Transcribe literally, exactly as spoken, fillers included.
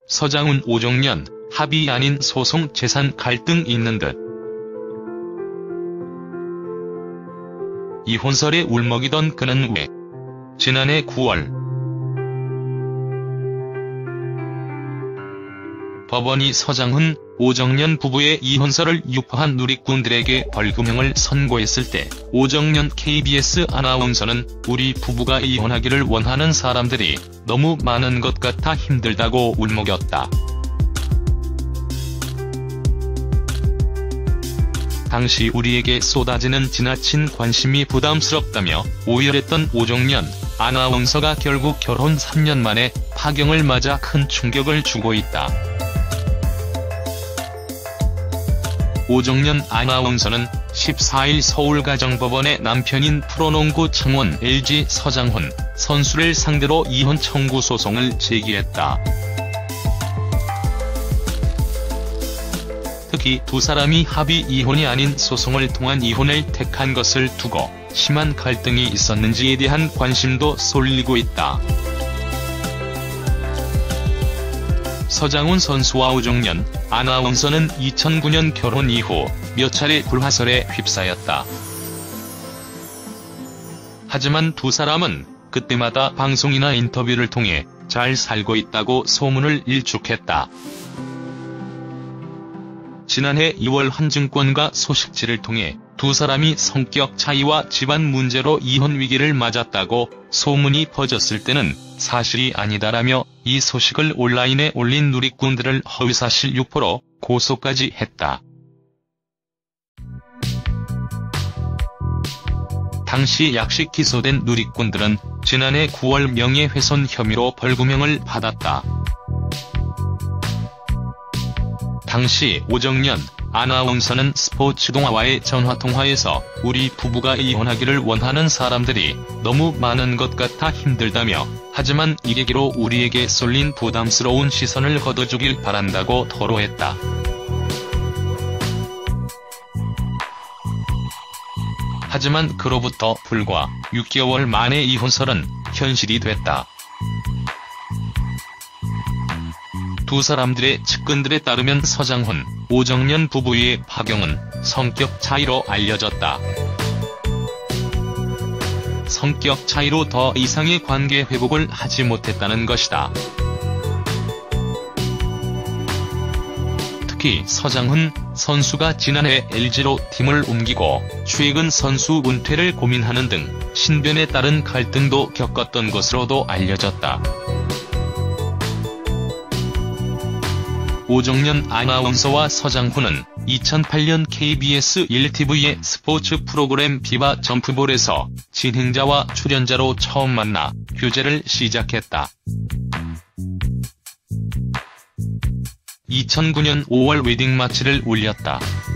서장훈 오정연 합의 아닌 소송 재산 갈등 있는 듯. 이혼설에 울먹이던 그는 왜 지난해 구월 법원이 서장훈, 오정연 부부의 이혼설을 유포한 누리꾼들에게 벌금형을 선고했을 때 오정연 케이비에스 아나운서는 우리 부부가 이혼하기를 원하는 사람들이 너무 많은 것 같아 힘들다고 울먹였다. 당시 우리에게 쏟아지는 지나친 관심이 부담스럽다며 오열했던 오정연 아나운서가 결국 결혼 삼 년 만에 파경을 맞아 큰 충격을 주고 있다. 오정연 아나운서는 십사일 서울가정법원에 남편인 프로농구 창원 엘지 서장훈 선수를 상대로 이혼 청구 소송을 제기했다. 특히 두 사람이 합의 이혼이 아닌 소송을 통한 이혼을 택한 것을 두고 심한 갈등이 있었는지에 대한 관심도 쏠리고 있다. 서장훈 선수와 오정연 아나운서는 이천구 년 결혼 이후 몇 차례 불화설에 휩싸였다. 하지만 두 사람은 그때마다 방송이나 인터뷰를 통해 잘 살고 있다고 소문을 일축했다. 지난해 이월 한 증권가 소식지를 통해 두 사람이 성격 차이와 집안 문제로 이혼 위기를 맞았다고 소문이 퍼졌을 때는 사실이 아니다라며 이 소식을 온라인에 올린 누리꾼들을 허위사실 유포로 고소까지 했다. 당시 약식 기소된 누리꾼들은 지난해 구월 명예훼손 혐의로 벌금형을 받았다. 당시 오정연 아나운서는 스포츠동아와의 전화통화에서 우리 부부가 이혼하기를 원하는 사람들이 너무 많은 것 같아 힘들다며 하지만 이 계기로 우리에게 쏠린 부담스러운 시선을 걷어주길 바란다고 토로했다. 하지만 그로부터 불과 육 개월 만에 이혼설은 현실이 됐다. 두 사람들의 측근들에 따르면 서장훈, 오정연 부부의 파경은 성격 차이로 알려졌다. 성격 차이로 더 이상의 관계 회복을 하지 못했다는 것이다. 특히 서장훈 선수가 지난해 엘지로 팀을 옮기고 최근 선수 은퇴를 고민하는 등 신변에 따른 갈등도 겪었던 것으로도 알려졌다. 오정연 아나운서와 서장훈은 이천팔 년 케이비에스 일 티비의 스포츠 프로그램 비바 점프볼에서 진행자와 출연자로 처음 만나 교제를 시작했다. 이천구 년 오월 웨딩 마치를 올렸다.